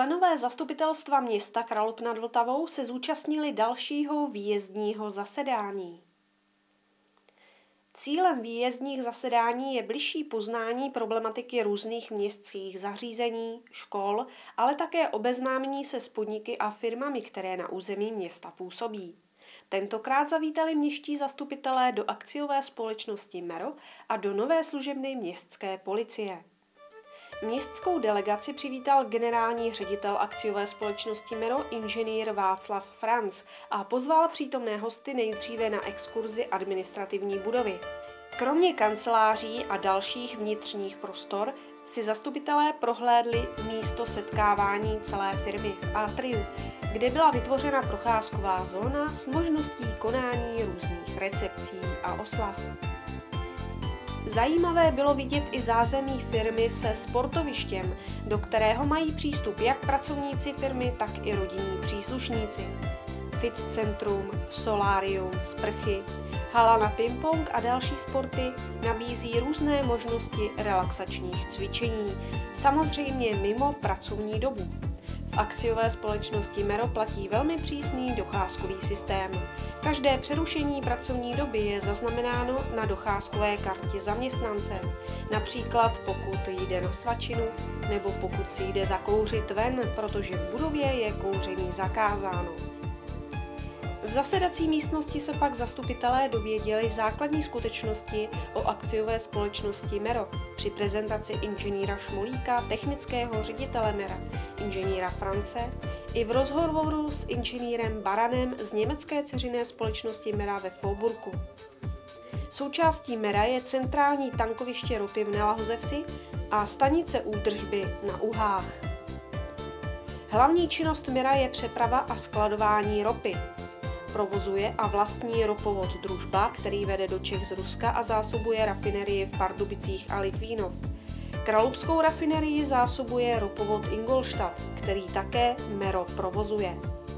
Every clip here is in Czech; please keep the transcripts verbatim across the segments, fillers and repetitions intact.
Členové zastupitelstva města Kralupy nad Vltavou se zúčastnili dalšího výjezdního zasedání. Cílem výjezdních zasedání je bližší poznání problematiky různých městských zařízení, škol, ale také obeznámení se s podniky a firmami, které na území města působí. Tentokrát zavítali městští zastupitelé do akciové společnosti MERO a do nové služebny městské policie. Městskou delegaci přivítal generální ředitel akciové společnosti MERO inženýr Václav Franc a pozval přítomné hosty nejdříve na exkurzi administrativní budovy. Kromě kanceláří a dalších vnitřních prostor si zastupitelé prohlédli místo setkávání celé firmy v atriu, kde byla vytvořena procházková zóna s možností konání různých recepcí a oslav. Zajímavé bylo vidět i zázemí firmy se sportovištěm, do kterého mají přístup jak pracovníci firmy, tak i rodinní příslušníci. Fit centrum, solárium, sprchy, hala na ping-pong a další sporty nabízí různé možnosti relaxačních cvičení, samozřejmě mimo pracovní dobu. V akciové společnosti MERO platí velmi přísný docházkový systém. Každé přerušení pracovní doby je zaznamenáno na docházkové kartě zaměstnance, například pokud jde na svačinu nebo pokud si jde zakouřit ven, protože v budově je kouření zakázáno. V zasedací místnosti se pak zastupitelé dověděli základní skutečnosti o akciové společnosti MERO při prezentaci inženýra Šmolíka, technického ředitele MERA, inženýra France, i v rozhovoru s inženýrem Baranem z německé dceřiné společnosti MERA ve Faubourgu. Součástí MERA je centrální tankoviště ropy v Nelahozevsi a stanice údržby na Uhách. Hlavní činnost MERA je přeprava a skladování ropy. Provozuje a vlastní ropovod Družba, který vede do Čech z Ruska a zásobuje rafinerii v Pardubicích a Litvínov. Kralupskou rafinerii zásobuje ropovod Ingolstadt, který také MERO provozuje.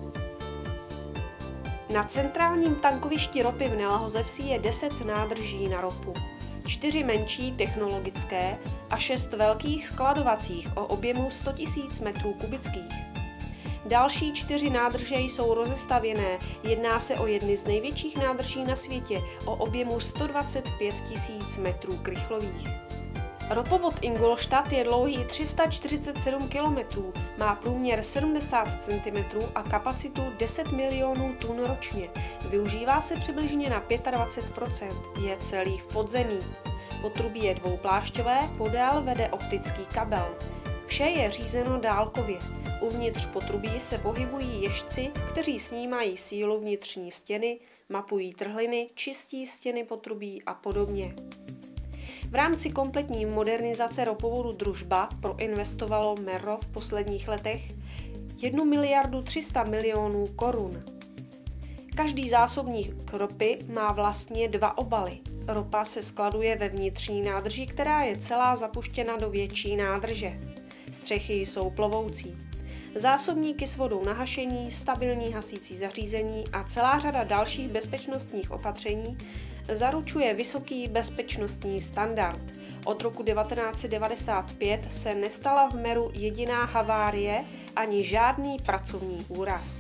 Na centrálním tankovišti ropy v Nelahozevsi je deset nádrží na ropu, čtyři menší technologické a šest velkých skladovacích o objemu sto tisíc metrů kubických. Další čtyři nádrže jsou rozestavěné, jedná se o jedny z největších nádrží na světě o objemu sto dvacet pět tisíc metrů krychlových. Ropovod Ingolstadt je dlouhý tři sta čtyřicet sedm kilometrů, má průměr sedmdesát centimetrů a kapacitu deset milionů tun ročně. Využívá se přibližně na dvacet pět procent, je celý v podzemí. Potrubí je dvouplášťové, podél vede optický kabel. Vše je řízeno dálkově. Uvnitř potrubí se pohybují ježci, kteří snímají sílu vnitřní stěny, mapují trhliny, čistí stěny potrubí a podobně. V rámci kompletní modernizace ropovodu Družba proinvestovalo MERO v posledních letech jednu miliardu tři sta milionů korun. Každý zásobník ropy má vlastně dva obaly. Ropa se skladuje ve vnitřní nádrži, která je celá zapuštěna do větší nádrže. Střechy jsou plovoucí. Zásobníky s vodou na hašení, stabilní hasící zařízení a celá řada dalších bezpečnostních opatření zaručuje vysoký bezpečnostní standard. Od roku devatenáct set devadesát pět se nestala v MERu jediná havárie ani žádný pracovní úraz.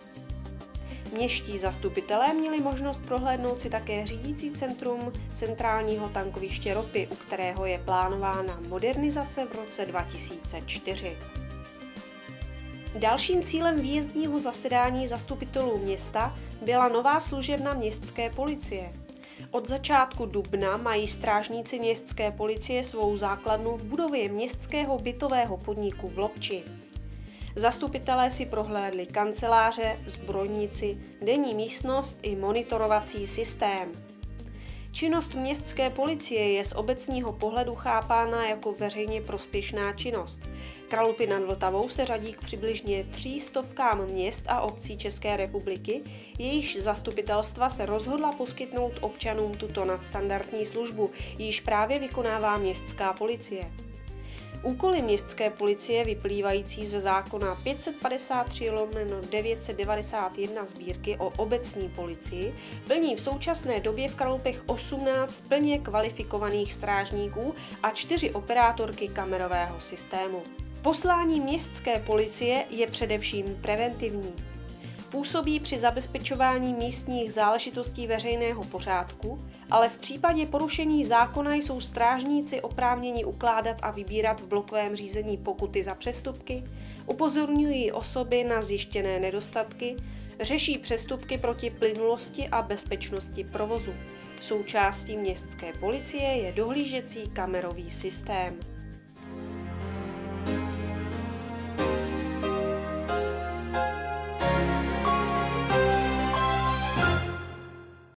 Městští zastupitelé měli možnost prohlédnout si také řídící centrum centrálního tankoviště ropy, u kterého je plánována modernizace v roce dva tisíce čtyři. Dalším cílem výjezdního zasedání zastupitelů města byla nová služebna městské policie. Od začátku dubna mají strážníci městské policie svou základnu v budově městského bytového podniku v Lobči. Zastupitelé si prohlédli kanceláře, zbrojnici, denní místnost i monitorovací systém. Činnost městské policie je z obecního pohledu chápána jako veřejně prospěšná činnost. Kralupy nad Vltavou se řadí k přibližně tří stovkám měst a obcí České republiky, jejichž zastupitelstva se rozhodla poskytnout občanům tuto nadstandardní službu, již právě vykonává městská policie. Úkoly městské policie vyplývající ze zákona pět set padesát tři lomeno devět set devadesát jedna sbírky o obecní policii plní v současné době v Kralupech osmnáct plně kvalifikovaných strážníků a čtyři operátorky kamerového systému. Poslání městské policie je především preventivní. Působí při zabezpečování místních záležitostí veřejného pořádku, ale v případě porušení zákona jsou strážníci oprávněni ukládat a vybírat v blokovém řízení pokuty za přestupky, upozorňují osoby na zjištěné nedostatky, řeší přestupky proti plynulosti a bezpečnosti provozu. Součástí městské policie je dohlížecí kamerový systém.